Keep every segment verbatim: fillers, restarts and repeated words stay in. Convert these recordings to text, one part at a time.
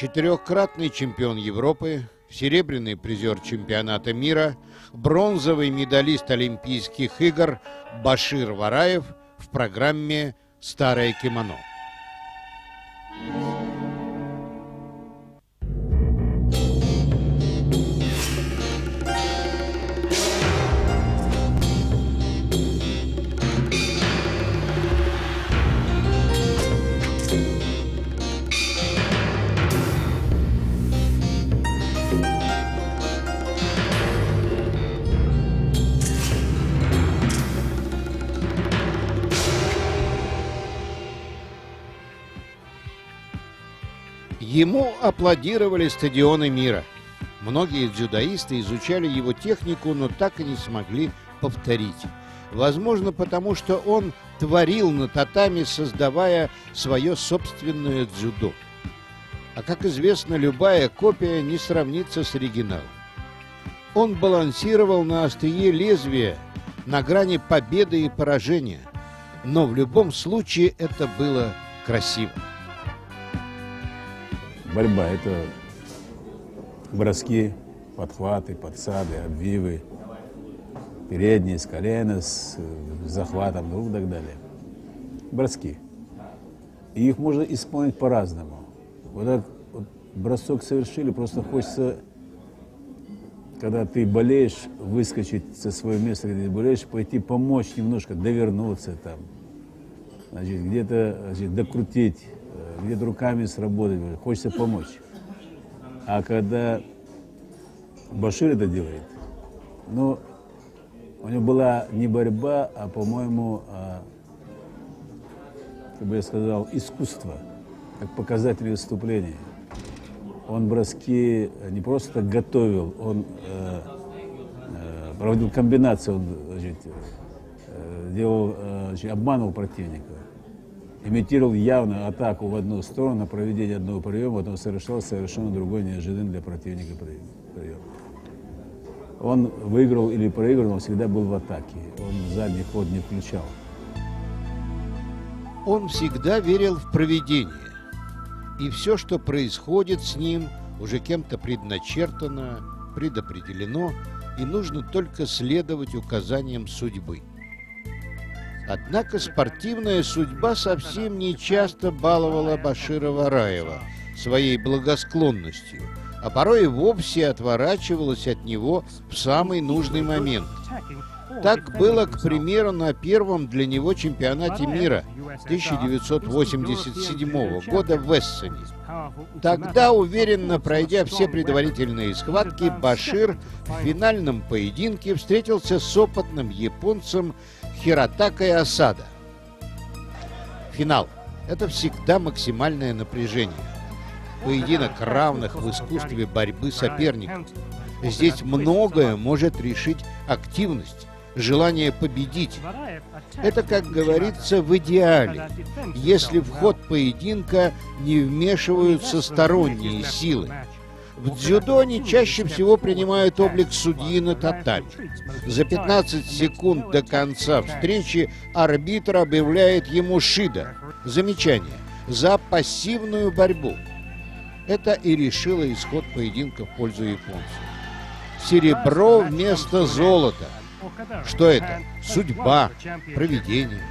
четырехкратный чемпион Европы, серебряный призер чемпионата мира, бронзовый медалист Олимпийских игр Башир Вараев в программе «Старое кимоно». Ему аплодировали стадионы мира. Многие дзюдоисты изучали его технику, но так и не смогли повторить. Возможно, потому что он творил на татами, создавая свое собственное дзюдо. А как известно, любая копия не сравнится с оригиналом. Он балансировал на острие лезвия, на грани победы и поражения. Но в любом случае это было красиво. Борьба – это броски, подхваты, подсады, обвивы, передние, с колена, с захватом рук и так далее. Броски. И их можно исполнить по-разному. Вот этот вот бросок совершили, просто хочется, когда ты болеешь, выскочить со своего места, где ты болеешь, пойти помочь немножко, довернуться там, значит, где-то значит, докрутить, где-то руками сработать, хочется помочь. А когда Башир это делает, ну, у него была не борьба, а, по-моему, а, как бы я сказал, искусство, как показатель выступления. Он броски не просто готовил, он э, э, проводил комбинацию, он значит, э, делал, э, значит, обманывал противника. Имитировал явно атаку в одну сторону, проведение одного приема, потом совершал совершенно другой, неожиданный для противника прием. Он выиграл или проиграл, он всегда был в атаке. Он задний ход не включал. Он всегда верил в провидение. И все, что происходит с ним, уже кем-то предначертано, предопределено, и нужно только следовать указаниям судьбы. Однако спортивная судьба совсем не часто баловала Башира Вараева своей благосклонностью, а порой и вовсе отворачивалась от него в самый нужный момент. Так было, к примеру, на первом для него чемпионате мира тысяча девятьсот восемьдесят седьмого года в Эссене. Тогда, уверенно пройдя все предварительные схватки, Башир в финальном поединке встретился с опытным японцем Хиротакой Асада. Финал – это всегда максимальное напряжение. Поединок равных в искусстве борьбы соперников. Здесь многое может решить активность, желание победить. Это, как говорится, в идеале, если в ход поединка не вмешиваются сторонние силы. В дзюдо они чаще всего принимают облик судьи на татами. За пятнадцать секунд до конца встречи арбитр объявляет ему шида, замечание, за пассивную борьбу. Это и решило исход поединка в пользу японцев. Серебро вместо золота. Что это? Судьба, провидение.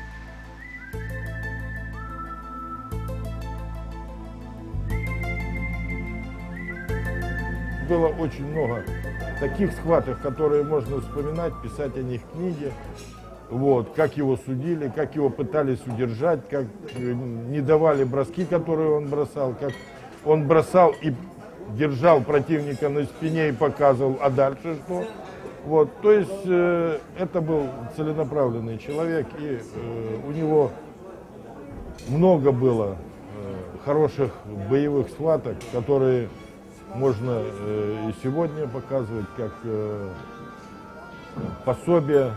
Было очень много таких схваток, которые можно вспоминать, писать о них книги. Вот, как его судили, как его пытались удержать, как не давали броски, которые он бросал, как он бросал и держал противника на спине и показывал, а дальше что. Вот, то есть э, это был целенаправленный человек, и э, у него много было э, хороших боевых схваток, которые можно э, и сегодня показывать как э, пособие.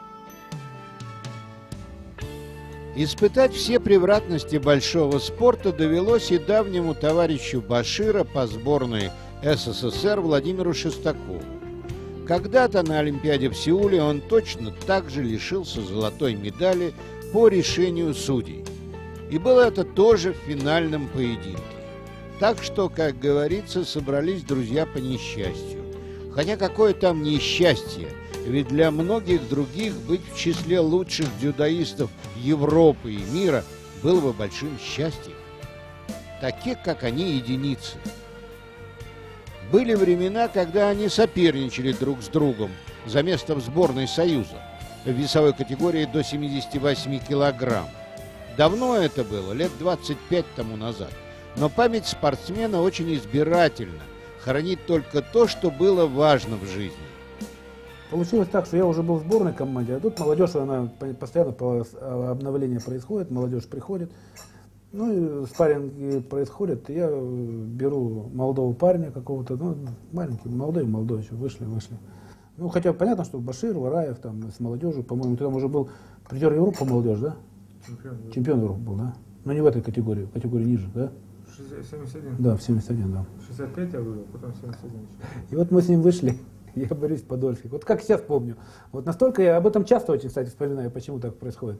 Испытать все превратности большого спорта довелось и давнему товарищу Башира по сборной СССР Владимиру Шестакову. Когда-то на Олимпиаде в Сеуле он точно так же лишился золотой медали по решению судей. И было это тоже в финальном поединке. Так что, как говорится, собрались друзья по несчастью. Хотя какое там несчастье, ведь для многих других быть в числе лучших дзюдоистов Европы и мира было бы большим счастьем. Таких, как они, единицы. Были времена, когда они соперничали друг с другом за место в сборной Союза в весовой категории до семидесяти восьми килограмм. Давно это было, лет двадцать пять тому назад. Но память спортсмена очень избирательна, хранит только то, что было важно в жизни. Получилось так, что я уже был в сборной команде, а тут молодежь, она постоянно по обновлению происходит, молодежь приходит. Ну и спарринг происходит, и я беру молодого парня какого-то, ну маленький, молодой, молодой еще, вышли, вышли. Ну хотя понятно, что Башир, Вараев там с молодежью, по-моему, ты там уже был призер Европы по молодежи, да? Чемпион, Чемпион Европы был, да? Но не в этой категории, в категории ниже, да? семьдесят один. Да, в семьдесят один, да. шестьдесят пять я вывел, потом семьдесят один. И вот мы с ним вышли, я Борис Подольский. Вот как сейчас помню. Вот настолько я об этом часто очень, кстати, вспоминаю, почему так происходит.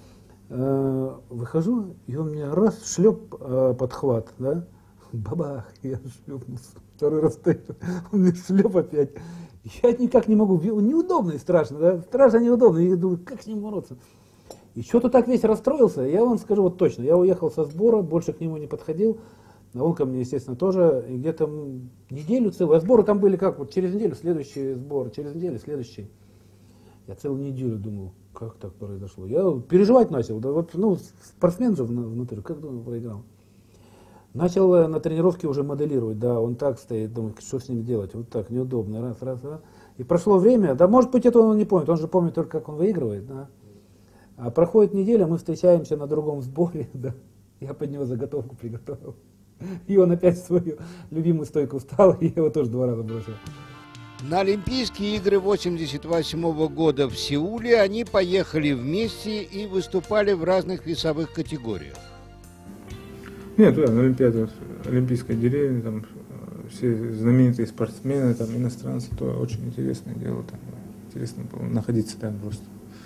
Выхожу, и он мне раз, шлеп, подхват, да, бабах, я шлепнулся. Второй раз стоит, он мне шлеп опять. Я никак не могу, неудобно и страшно, да, страшно неудобно. Я думаю, как с ним бороться? И что-то так весь расстроился, я вам скажу вот точно, я уехал со сбора, больше к нему не подходил, а он ко мне, естественно, тоже, и где-то неделю целую, а сборы там были как, вот через неделю следующий сбор, через неделю следующий. Я целую неделю думал, как так произошло. Я переживать начал, да вот, ну, спортсмен же внутри, как думаю, проиграл. Начал на тренировке уже моделировать, да, он так стоит, думаю, что с ним делать, вот так, неудобно, раз, раз, раз. И прошло время, да, может быть, это он не помнит, он же помнит только, как он выигрывает, да. А проходит неделя, мы встречаемся на другом сборе, да, я под него заготовку приготовил. И он опять в свою любимую стойку встал, и я его тоже два раза бросил. На Олимпийские игры восемьдесят восьмого года в Сеуле они поехали вместе и выступали в разных весовых категориях. Нет, да, на Олимпиаде, Олимпийской деревне, там все знаменитые спортсмены, там иностранцы, то очень интересное дело, там интересно было находиться там просто.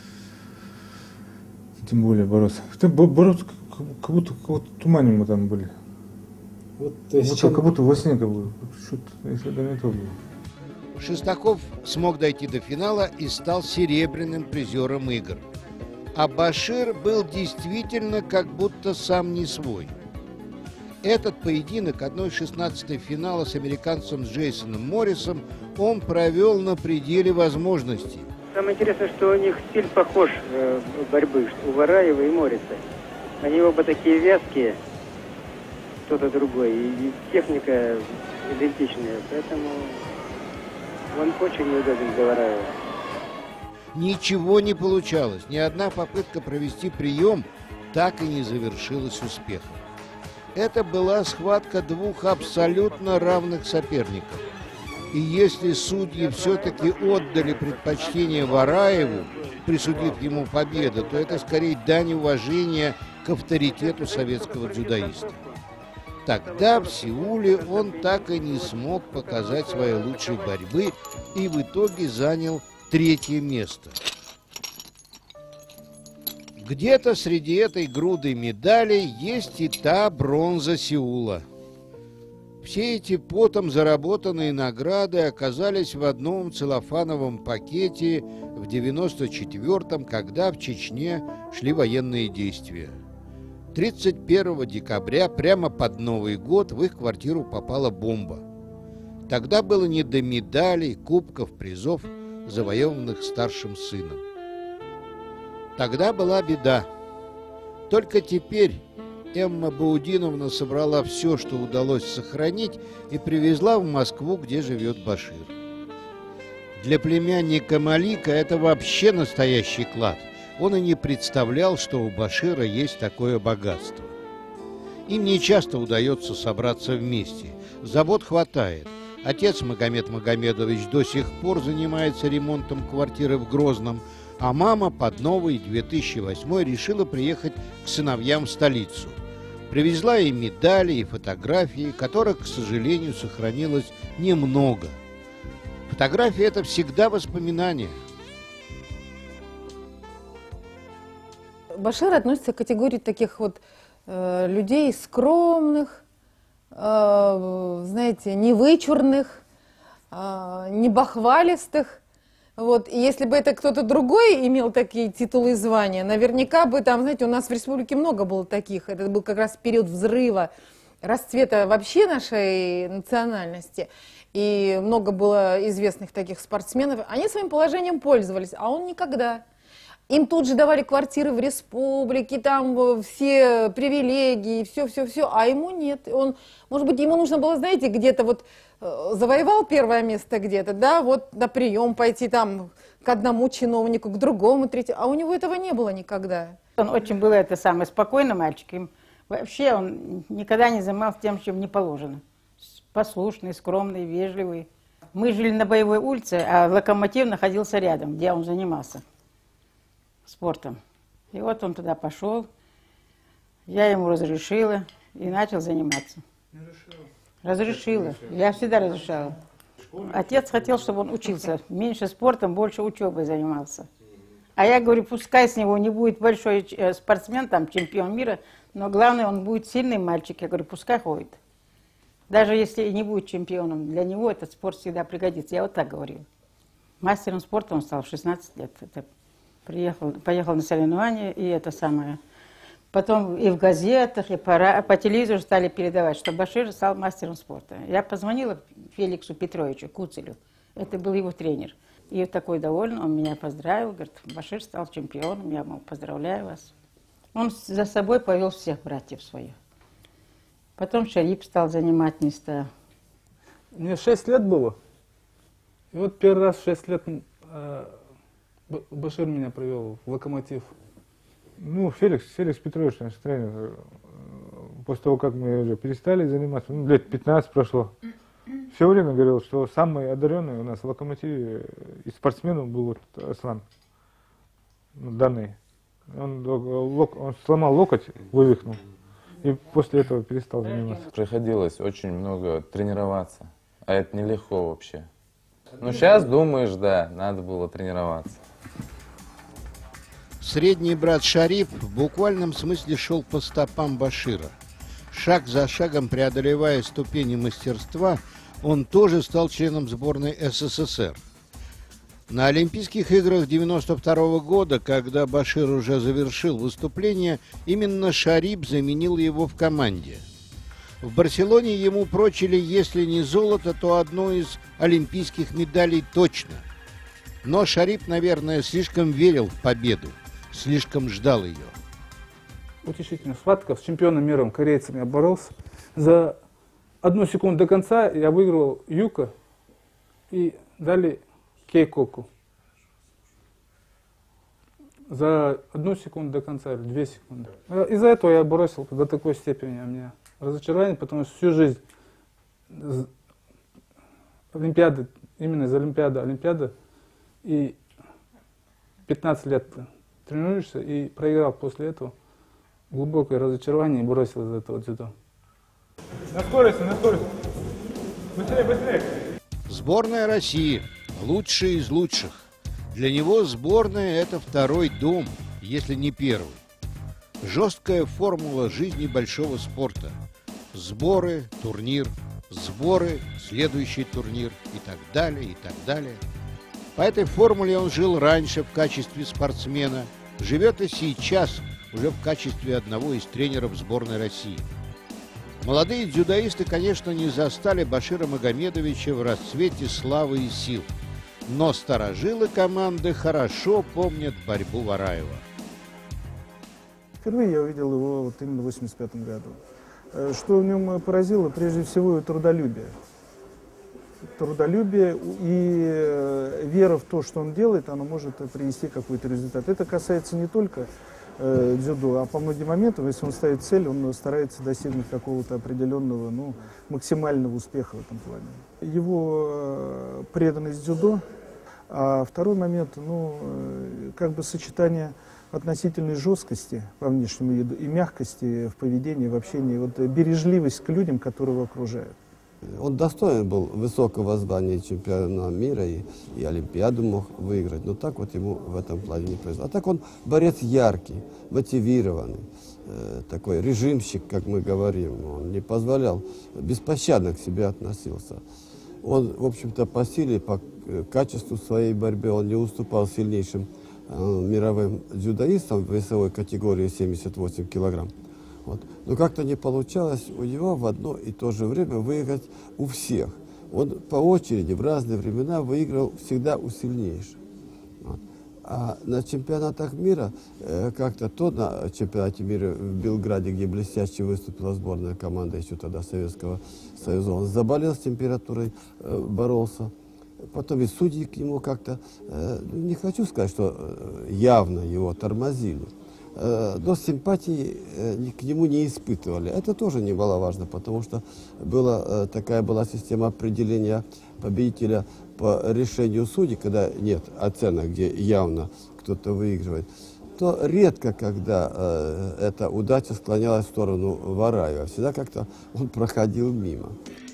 Тем более бороться. Бороться, как будто в тумане мы там были. Вот, то есть, вот, чем... как будто во сне как бы. Что-то, если бы не то было. Шестаков смог дойти до финала и стал серебряным призером игр. А Башир был действительно как будто сам не свой. Этот поединок одной шестнадцатой финала с американцем Джейсоном Моррисом он провел на пределе возможностей. Самое интересное, что у них стиль похож э, борьбы, у Вараева и Морриса. Они оба такие вязкие, кто-то другой, и, и техника идентичная, поэтому он очень неудобен для Вараева. Ничего не получалось, ни одна попытка провести прием так и не завершилась успехом. Это была схватка двух абсолютно равных соперников. И если судьи все-таки отдали предпочтение Вараеву, присудив ему победу, то это скорее дань уважения к авторитету советского дзюдоиста. Тогда в Сеуле он так и не смог показать своей лучшей борьбы и в итоге занял третье место. Где-то среди этой груды медалей есть и та бронза Сеула. Все эти потом заработанные награды оказались в одном целлофановом пакете в девяносто четвёртом, когда в Чечне шли военные действия. тридцать первого декабря, прямо под Новый год, в их квартиру попала бомба. Тогда было не до медалей, кубков, призов, завоеванных старшим сыном. Тогда была беда. Только теперь Эмма Баудиновна собрала все, что удалось сохранить, и привезла в Москву, где живет Башир. Для племянника Малика это вообще настоящий клад. Он и не представлял, что у Башира есть такое богатство. Им не часто удается собраться вместе. Забот хватает. Отец Магомед Магомедович до сих пор занимается ремонтом квартиры в Грозном, а мама под новый две тысячи восьмой решила приехать к сыновьям в столицу. Привезла им медали и фотографии, которых, к сожалению, сохранилось немного. Фотографии – это всегда воспоминания. Башир относится к категории таких вот э, людей скромных, э, знаете, не вычурных, э, не бахвалистых. Вот. И если бы это кто-то другой имел такие титулы и звания, наверняка бы там, знаете, у нас в республике много было таких. Это был как раз период взрыва, расцвета вообще нашей национальности. И много было известных таких спортсменов. Они своим положением пользовались, а он никогда. Им тут же давали квартиры в республике, там все привилегии, все-все-все, а ему нет. Он, может быть, ему нужно было, знаете, где-то вот завоевал первое место где-то, да, вот на прием пойти там к одному чиновнику, к другому, третьему, а у него этого не было никогда. Он очень был это самый спокойный мальчик, им вообще он никогда не занимался тем, чем не положено. Послушный, скромный, вежливый. Мы жили на Боевой улице, а Локомотив находился рядом, где он занимался спортом. И вот он туда пошел, я ему разрешила и начал заниматься. Разрешила. Я всегда разрешала. Отец хотел, чтобы он учился. Меньше спортом, больше учебой занимался. А я говорю, пускай с него не будет большой спортсмен, там, чемпион мира, но главное, он будет сильный мальчик. Я говорю, пускай ходит. Даже если и не будет чемпионом, для него этот спорт всегда пригодится. Я вот так говорила. Мастером спорта он стал в шестнадцать лет. Это приехал, поехал на соревнования, и это самое. Потом и в газетах, и по, по телевизору стали передавать, что Башир стал мастером спорта. Я позвонила Феликсу Петровичу Куцелю. Это был его тренер. И вот такой довольный, он меня поздравил. Говорит, Башир стал чемпионом, я, мол, поздравляю вас. Он за собой повел всех братьев своих. Потом Шарип стал занимать места. Мне шесть лет было. И вот первый раз в шесть лет э, Башир меня привел в Локомотив. Ну, Феликс, Феликс Петрович, наш тренер, после того, как мы уже перестали заниматься, ну, лет пятнадцать прошло, все время говорил, что самый одаренный у нас в Локомотиве из спортсменов был вот Аслан, данный. Он, он сломал локоть, вывихнул, и после этого перестал заниматься. Приходилось очень много тренироваться, а это нелегко вообще. Ну, сейчас думаешь, да, надо было тренироваться. Средний брат Шарип в буквальном смысле шел по стопам Башира. Шаг за шагом преодолевая ступени мастерства, он тоже стал членом сборной СССР. На Олимпийских играх девяносто второго года, когда Башир уже завершил выступление, именно Шарип заменил его в команде. В Барселоне ему прочили, если не золото, то одну из олимпийских медалей точно. Но Шарип, наверное, слишком верил в победу. Слишком ждал ее. Утешительная схватка с чемпионом мира, корейцем я боролся. За одну секунду до конца я выиграл Юка и дали Кейкоку. За одну секунду до конца, или две секунды. Из-за этого я бросил до такой степени у меня разочарование, потому что всю жизнь Олимпиады, именно из Олимпиады, Олимпиада, и пятнадцать лет тренируешься и проиграл после этого. Глубокое разочарование и бросил из этого дзюдо. На скорости, на скорости. Быстрее, быстрее. Сборная России. Лучший из лучших. Для него сборная – это второй дом, если не первый. Жесткая формула жизни большого спорта. Сборы, турнир, сборы, следующий турнир и так далее, и так далее. По этой формуле он жил раньше в качестве спортсмена, живет и сейчас уже в качестве одного из тренеров сборной России. Молодые дзюдоисты, конечно, не застали Башира Магомедовича в расцвете славы и сил, но старожилы команды хорошо помнят борьбу Вараева. Впервые я увидел его вот именно в восемьдесят пятом году. Что в нем поразило, прежде всего, трудолюбие. Трудолюбие и вера в то, что он делает, оно может принести какой-то результат. Это касается не только э, дзюдо, а по многим моментам, если он ставит цель, он старается достигнуть какого-то определенного, ну, максимального успеха в этом плане. Его э, преданность дзюдо, а второй момент, ну, э, как бы сочетание относительной жесткости по внешнему виду и мягкости в поведении, в общении, вот бережливость к людям, которые его окружают. Он достоин был высокого звания чемпиона мира и, и Олимпиаду мог выиграть, но так вот ему в этом плане не повезло. А так он борец яркий, мотивированный, э, такой режимщик, как мы говорим. Он не позволял, беспощадно к себе относился. Он, в общем-то, по силе, по качеству своей борьбы он не уступал сильнейшим э, мировым дзюдоистам в весовой категории семьдесят восемь килограмм. Вот. Но как-то не получалось у него в одно и то же время выиграть у всех. Он по очереди в разные времена выиграл всегда у сильнейших. Вот. А на чемпионатах мира, э, как-то то на чемпионате мира в Белграде, где блестяще выступила сборная команда еще тогда Советского Союза, он заболел с температурой, э, боролся. Потом и судьи к нему как-то, э, не хочу сказать, что э, явно его тормозили, э, но симпатии э, к нему не испытывали. Это тоже немаловажно, потому что была, э, такая была система определения победителя по решению судей, когда нет оценок, где явно кто-то выигрывает, то редко, когда э, эта удача склонялась в сторону Вараева. Всегда как-то он проходил мимо.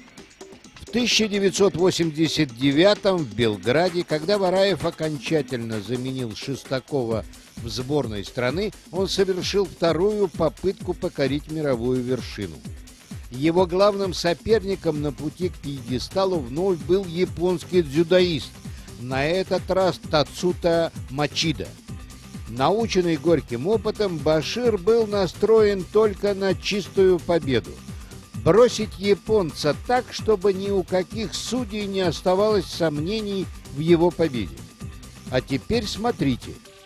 В тысяча девятьсот восемьдесят девятом в Белграде, когда Вараев окончательно заменил Шестакова в сборной страны, он совершил вторую попытку покорить мировую вершину. Его главным соперником на пути к пьедесталу вновь был японский дзюдоист, на этот раз Тацута Мачида. Наученный горьким опытом, Башир был настроен только на чистую победу. Бросить японца так, чтобы ни у каких судей не оставалось сомнений в его победе. А теперь смотрите.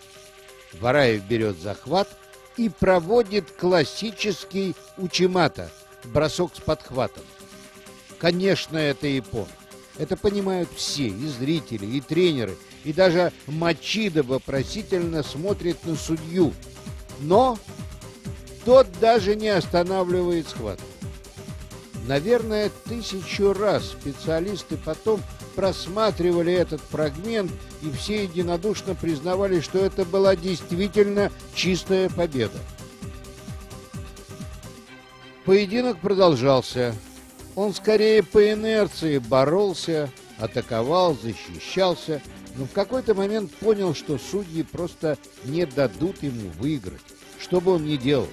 Вараев берет захват и проводит классический учимата, бросок с подхватом. Конечно, это япон. Это понимают все, и зрители, и тренеры, и даже Мачида вопросительно смотрит на судью. Но тот даже не останавливает схватку. Наверное, тысячу раз специалисты потом просматривали этот фрагмент, и все единодушно признавали, что это была действительно чистая победа. Поединок продолжался. Он скорее по инерции боролся, атаковал, защищался, но в какой-то момент понял, что судьи просто не дадут ему выиграть, что бы он ни делал.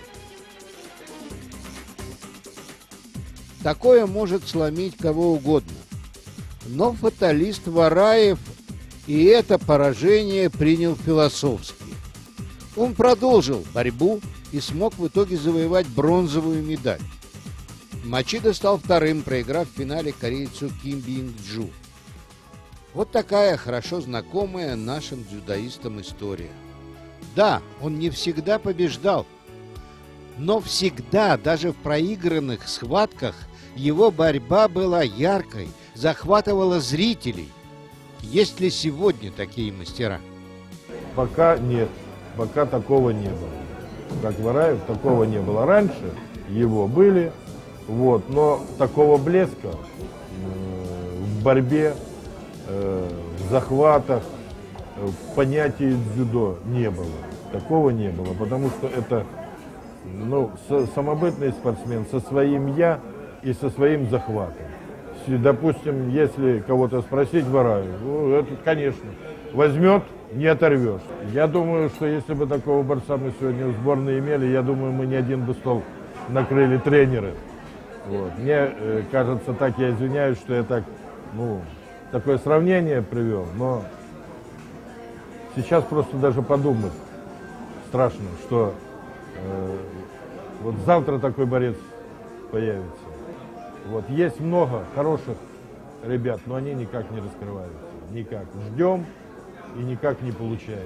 Такое может сломить кого угодно. Но фаталист Вараев и это поражение принял философски. Он продолжил борьбу и смог в итоге завоевать бронзовую медаль. Мачида стал вторым, проиграв в финале корейцу Ким Бинг-Джу. Вот такая хорошо знакомая нашим дзюдоистам история. Да, он не всегда побеждал, но всегда, даже в проигранных схватках, его борьба была яркой, захватывала зрителей. Есть ли сегодня такие мастера? Пока нет, пока такого не было. Как Вараев, такого не было. Раньше его были, вот, но такого блеска э, в борьбе, э, в захватах, э, в понятии дзюдо не было. Такого не было, потому что это ну, самобытный спортсмен со своим «я» и со своим захватом. Допустим, если кого-то спросить Вараев, ну, это, конечно, возьмет, не оторвешь. Я думаю, что если бы такого борца мы сегодня в сборной имели, я думаю, мы не один бы стол накрыли тренеры. Вот. Мне э, кажется, так, я извиняюсь, что я так, ну, такое сравнение привел, но сейчас просто даже подумать страшно, что э, вот завтра такой борец появится. Вот. Есть много хороших ребят, но они никак не раскрываются. Никак. Ждем, и никак не получается.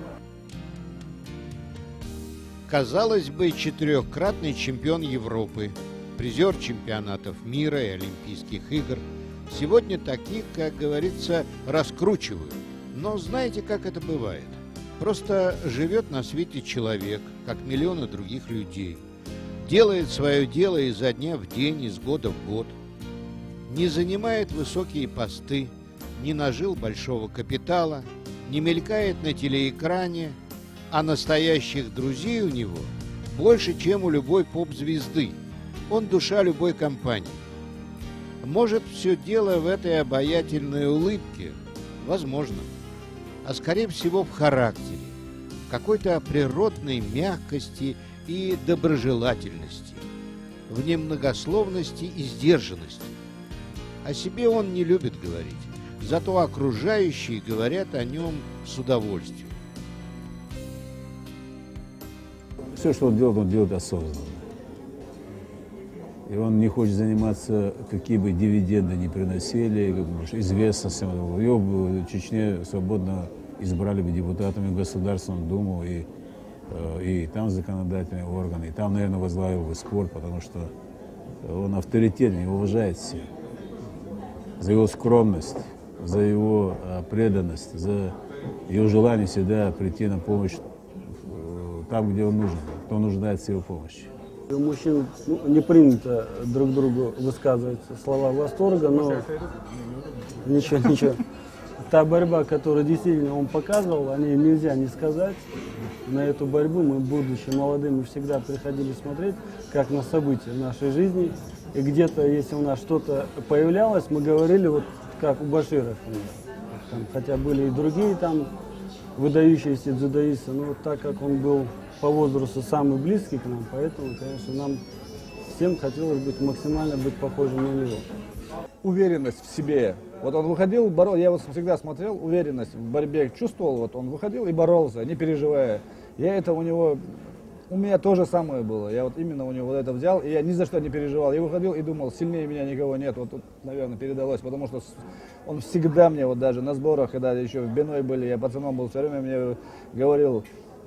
Казалось бы, четырехкратный чемпион Европы, призер чемпионатов мира и Олимпийских игр, сегодня таких, как говорится, раскручивают. Но знаете, как это бывает? Просто живет на свете человек, как миллионы других людей. Делает свое дело изо дня в день, из года в год. Не занимает высокие посты, не нажил большого капитала, не мелькает на телеэкране, а настоящих друзей у него больше, чем у любой поп-звезды. Он душа любой компании. Может, все дело в этой обаятельной улыбке? Возможно. А скорее всего в характере, в какой-то природной мягкости и доброжелательности, в немногословности и сдержанности. О себе он не любит говорить, зато окружающие говорят о нем с удовольствием. Все, что он делает, он делает осознанно. И он не хочет заниматься, какие бы дивиденды ни приносили, как известностью. Его в Чечне свободно избрали бы депутатами в Государственную Думу, и, и там законодательные органы, и там, наверное, возглавил бы спорт, потому что он авторитетный, его уважает все. За его скромность, за его преданность, за его желание всегда прийти на помощь там, где он нужен, кто нуждается в его помощи. У мужчин ну, не принято друг другу высказывать слова восторга, но ничего, ничего. Та борьба, которую действительно он показывал, о ней нельзя не сказать. На эту борьбу мы, будучи молодыми, всегда приходили смотреть, как на события нашей жизни. И где-то, если у нас что-то появлялось, мы говорили, вот как у Баширов. Там, хотя были и другие там выдающиеся дзюдоисты, но вот так как он был по возрасту самый близкий к нам, поэтому, конечно, нам всем хотелось быть максимально быть похожим на него. Уверенность в себе. Вот он выходил, боролся, я вот всегда смотрел, уверенность в борьбе чувствовал, вот он выходил и боролся, не переживая. Я это у него, у меня то же самое было, я вот именно у него вот это взял, и я ни за что не переживал. Я выходил и думал, сильнее меня никого нет, вот тут, наверное, передалось, потому что он всегда мне, вот даже на сборах, когда еще в Биной были, я пацаном был, все время мне говорил,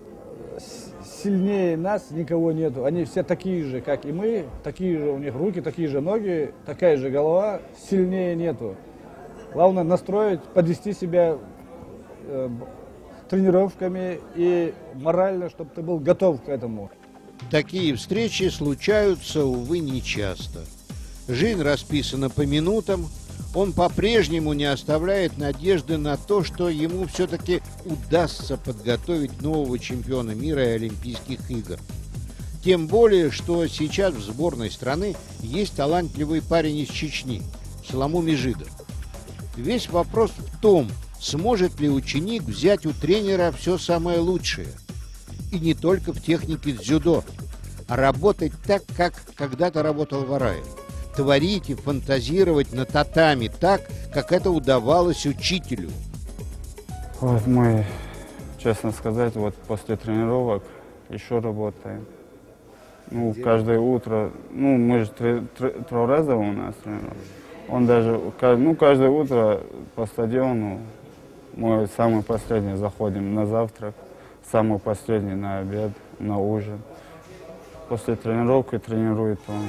сильнее нас никого нету. Они все такие же, как и мы, такие же у них руки, такие же ноги, такая же голова, сильнее нету. Главное настроить, подвести себя э, тренировками и морально, чтобы ты был готов к этому. Такие встречи случаются, увы, нечасто. Жизнь расписана по минутам. Он по-прежнему не оставляет надежды на то, что ему все-таки удастся подготовить нового чемпиона мира и Олимпийских игр. Тем более, что сейчас в сборной страны есть талантливый парень из Чечни, Саламу Межидов. Весь вопрос в том, сможет ли ученик взять у тренера все самое лучшее. И не только в технике дзюдо, а работать так, как когда-то работал Вараев. Творить и фантазировать на татами так, как это удавалось учителю. Вот мы, честно сказать, вот после тренировок еще работаем. Ну, каждое утро, ну, мы же троразово у нас тренировка. Он даже, ну, каждое утро по стадиону мы самый последний заходим на завтрак, самый последний на обед, на ужин. После тренировки тренирует он.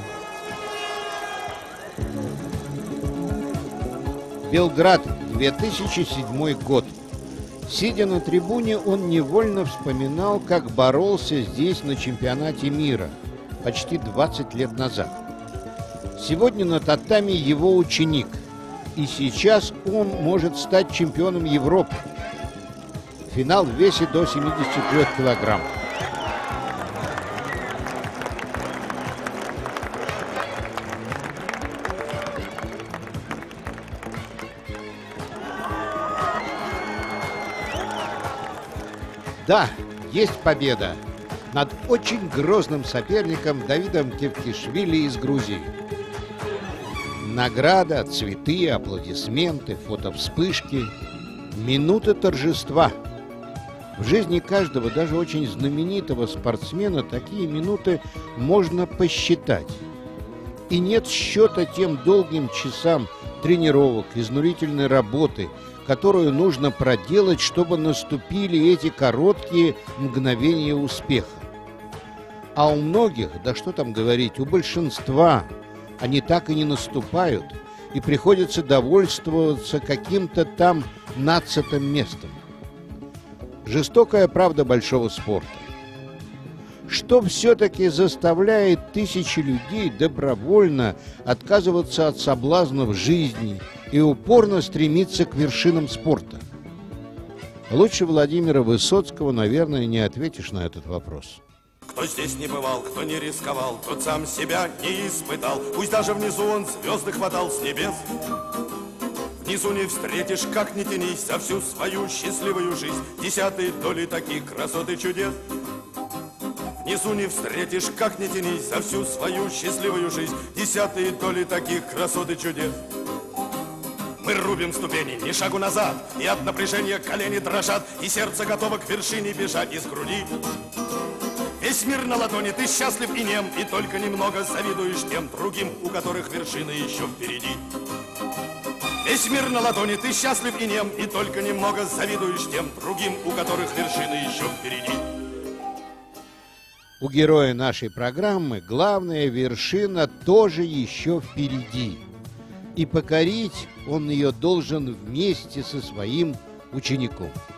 Белград, две тысячи седьмой год. Сидя на трибуне, он невольно вспоминал, как боролся здесь на чемпионате мира почти двадцать лет назад. Сегодня на татами его ученик, и сейчас он может стать чемпионом Европы. Финал в весе до семидесяти трёх килограмм. Да, есть победа над очень грозным соперником Давидом Кевкишвили из Грузии. Награда, цветы, аплодисменты, фотовспышки, минуты торжества. В жизни каждого, даже очень знаменитого спортсмена, такие минуты можно посчитать. И нет счета тем долгим часам тренировок, изнурительной работы, которую нужно проделать, чтобы наступили эти короткие мгновения успеха. А у многих, да что там говорить, у большинства, они так и не наступают, и приходится довольствоваться каким-то там нацатым местом. Жестокая правда большого спорта. Что все-таки заставляет тысячи людей добровольно отказываться от соблазнов жизни и упорно стремиться к вершинам спорта? Лучше Владимира Высоцкого, наверное, не ответишь на этот вопрос. Кто здесь не бывал, кто не рисковал, тот сам себя не испытал. Пусть даже внизу он звезды хватал с небес. Внизу не встретишь, как ни тянись, за всю свою счастливую жизнь десятой доли таких красот и чудес. Внизу не встретишь, как не тянись, за всю свою счастливую жизнь десятые доли таких красот и чудес. Мы рубим ступени, ни шагу назад, и от напряжения колени дрожат, и сердце готово к вершине бежать из груди. Весь мир на ладони, ты счастлив и нем, и только немного завидуешь тем другим, у которых вершины еще впереди. Весь мир на ладони, ты счастлив и нем, и только немного завидуешь тем другим, у которых вершины еще впереди. У героя нашей программы главная вершина тоже еще впереди. И покорить он ее должен вместе со своим учеником.